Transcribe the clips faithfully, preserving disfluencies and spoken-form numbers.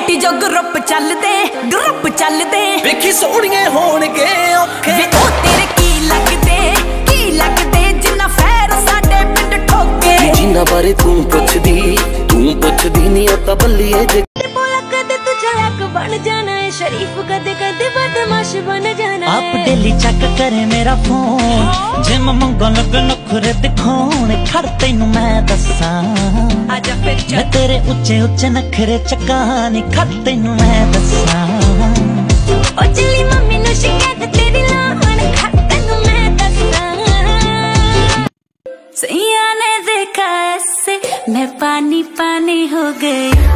Anti जो group चलदे group चलदे वेखी सोहणिए होणगे औखे वे ओ तेरे की लगदे की लगदे जिन्ना फैर साडे पिंड ठोके जिन्ना बारे तू पुछदी तू पुछदी नी ओ तां बल्लीए जे कदे तू चलाक बन जाना है शरीफ कदे कदे बदमाश बन जाना है आप डेली चेक करे मेरा फोन जिम मंगो लग नखरे दिखाने खड़ तैनू मैं दसां आजा फिर मैं तेरे उच्चे उच्चे नखरे चकानी खड़ तैनू मैं दसां ओ चली मम्मी नु शिकायत तेरी लाहन खड़ तैनू मैं दसां सैया ने देखा ऐसे मैं पानी पानी हो गई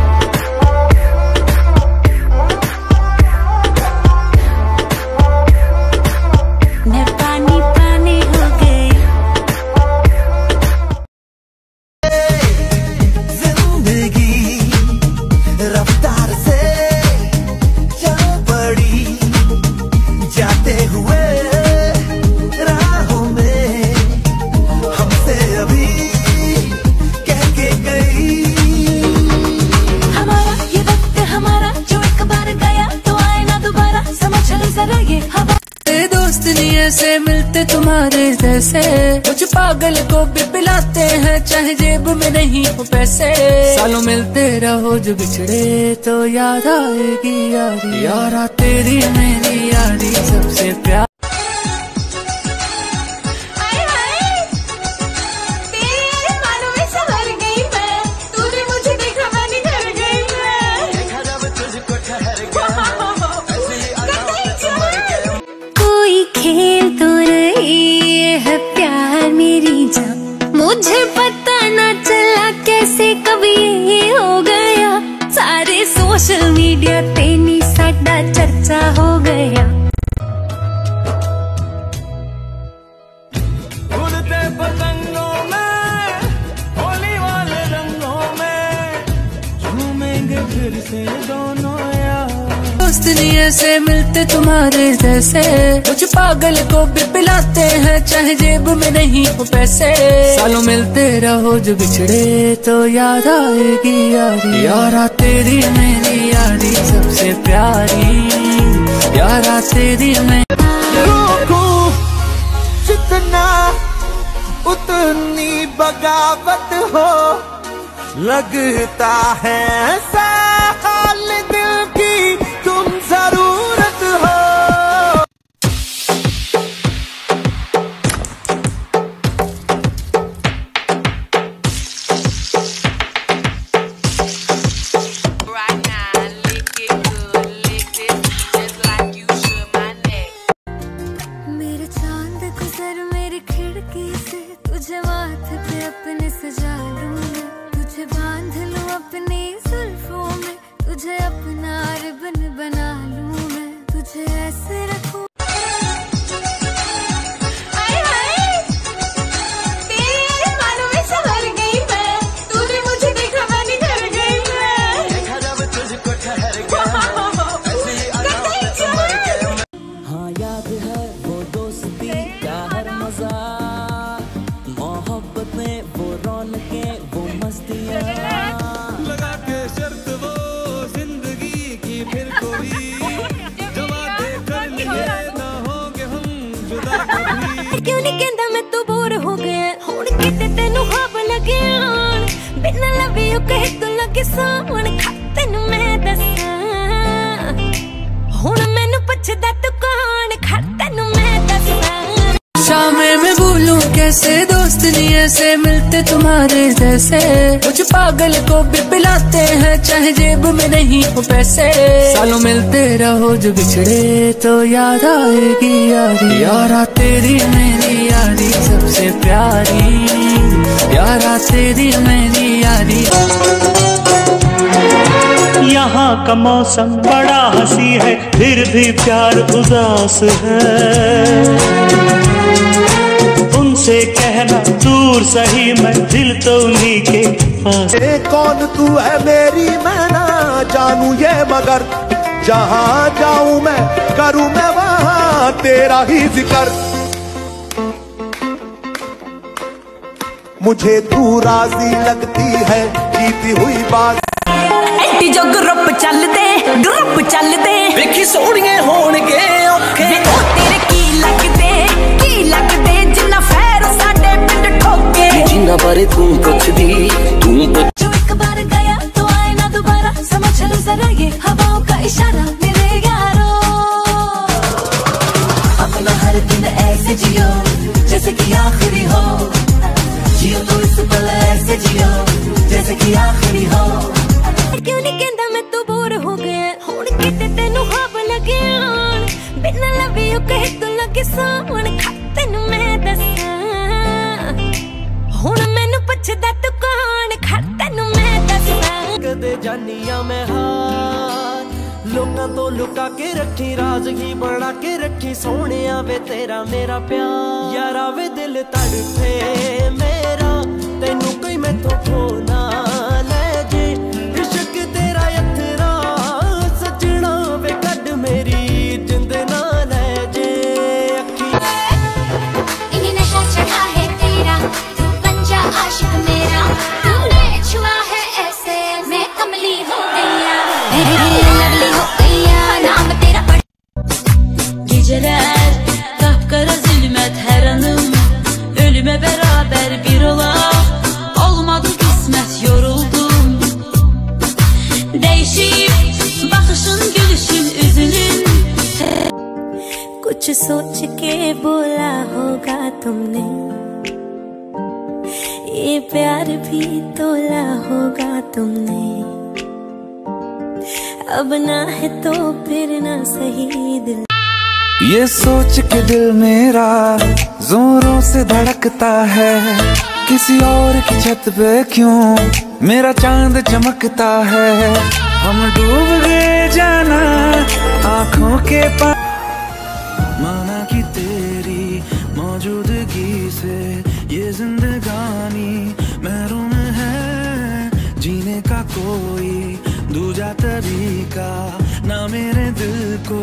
से मिलते तुम्हारे जैसे कुछ पागल को भी पिलाते हैं चाहे जेब में नहीं हो पैसे सालों मिलते रहो जो बिछड़े तो याद आएगी यारी यारा तेरी मेरी यारी सबसे प्यार खेल तो रही है प्यार मेरी जान मुझे पता ना चला कैसे कभी ये हो गया सारे सोशल मीडिया ते नी साडा चर्चा हो गया उड़ते पतंगों में होली वाले रंगों में झूमेंगे फिर से दोनों दोस्त नहीं से मिलते तुम्हारे जैसे कुछ पागल को भी पिलाते हैं चाहे जेब में नहीं हो पैसे सालों मिलते रहो जो बिछड़े तो याद आएगी यारी यारा तेरी मेरी यारी सबसे प्यारी यारा तेरी मेरी रोकूं जितना उतनी बगावत हो लगता है साल दिल की तुम जरूरत हो मेरे चांद गुजर मेरी खिड़की से तुझे माथे पे अपने सजा लूं मैं तुझे बांध लूं अपनी जुल्फों में तुझे अपना रिबन बना लूं मैं तुझे ऐसे रखूं आए हाय तेरे अरमानों में संवर गई मैं तूने मुझे देखा मैंने डर गई मैं देखा जब तुझको ठहर गया ऐसे ही आना संभल गया हाँ याद है वो दोस्ती का हर मजा मोहब्बत में वो रौनकें वो मस्तियाँ लगा के शर्त वो जिंदगी की फिर कोई जवाब कर लिए ना होंगे हम जुदा कभी क्यों नहीं कहता मैं तू बोर हो गया हुण किते तेनू ख्वाब लगे आन बिना लवी यू कहे तू लगे सावन तैनू मैं दसां हुण मैनू पुछदा तू कौन खड़ तैनू मैं दसां शामे में भूलूं कैसे दोस्त नहीं से मिलते तुम्हारे जैसे कुछ पागल को भी पिलाते हैं चाहे जेब में नहीं हो पैसे सालों मिलते रहो जो बिछड़े तो याद आएगी यारी यारा तेरी मेरी यारी सबसे प्यारी यारा तेरी मेरी यारी यहाँ का मौसम बड़ा हंसी है फिर भी प्यार उदास है उनसे कहना दूर सही मैं दिल तो उन्हीं के पास कौन तू है मेरी मैं ना जानू ये मगर जहाँ जाऊँ मैं करूँ मैं वहाँ तेरा ही जिक्र मुझे तू राजी लगती है जीती हुई बात एंटी जो ग्रुप चलदे जरा ये हवाओं का इशारा मेरे यारों। अपना हर दिन ऐसे जियो जैसे कि आखिरी हो, जियो तो इस पल ऐसे जियो जैसे कि आखिरी हो। क्यों नहीं कहता मैं तो बोर हो गया हुण किते तेनू खाब लगे आन, बिना लव यू कहे तो लगे सावन तेनू मैं दसां। हुण मैनू पुछदा तू कौन खड़ तेनू मैं दसां। कदे जानिया मैं हार लोकां तो लुका के रखी, राज ही बना के रखी सोहणिया वे तेरा मेरा प्यार। यारा वे दिल तड़फे मेरा तेनू कोई मैथों खो ना ले जे, इश्क तेरा यथरा सजना वे कड मेरी जिंद ना ले जे। इन्हीं नशा चढ़ा है तेरा तू बन जा आशिक मेरा, तूने छुआ है ऐसे मैं कमली हो गया, लवली हो गया नाम तेरा। Geceler kapkara zulmet her anım, ölüme beraber bir ola. Olmadı kısmet yoruldum, değişip bakışın gülüşün üzünün। कुछ सोच के बोला होगा तुमने, ये प्यार भी तोला होगा तुमने। अब ना है तो फिर ना सही दिल। ये सोच के दिल मेरा जोरों से धड़कता है, किसी और की छत पे क्यों मेरा चांद चमकता है। हम डूब गए जाना आँखों के पास, माना कि तेरी मौजूदगी से ये जिंदगानी महरूम है, जीने का कोई दूजा तरीका ना मेरे दिल को।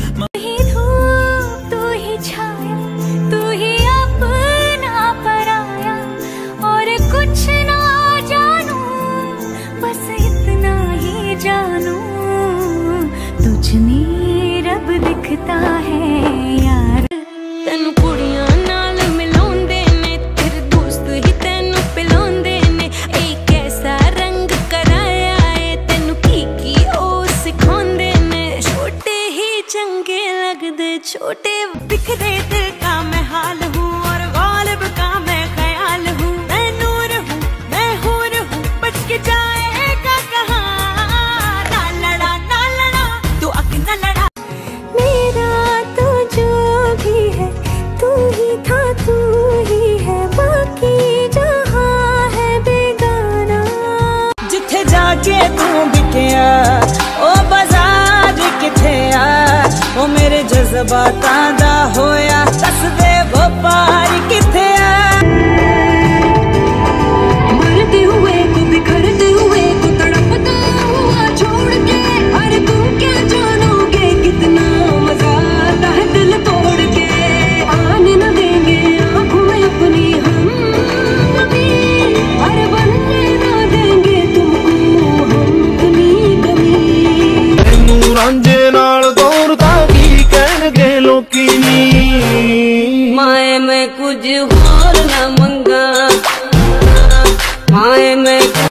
तू ही छाया तू ही अपना पराया, और कुछ ना जानू बस इतना ही जानू, तुझ में रब दिखता है यार। तेनू कुड़ियां नाल मिलाउंदे ने, तेरे दोस्त ही तेनू पिलाउंदे ने, एक ऐसा रंग कराया है तेनू की की ओ सिखाउंदे ने। छोटे ही चंगे लगदे छोटे बिखरे दिल का मैं हाल हूँ, और गालिब का मैं ख्याल हूँ। मैं नूर हूँ मैं हूर हूँ बच के जाएगा कहाँ, ना लड़ा ना लड़ा तू अक न लड़ा। मेरा तो जो भी है तू ही था तू ही है, बाकी जहाँ है बेगाना। जिथे जाके तू बिकया ओ बाजार किथे आ, ओ मेरे जज्बातां दा होया दस दे व्यापार किथे आ। मरते हुए को बिखरते हुए को तड़पता हुआ छोड़ के, अरे तुम क्या जानोगे कितना मजा आता है दिल तोड़ के। आने न देंगे आंखों में अपनी हम कभी, अरे बनने न देंगे तुमको हम अपनी कभी। तैनू रांझे नाल दौड़दा की कहणगे लोकी नी, माए मैं कुछ होर ना मंगा, माए मैं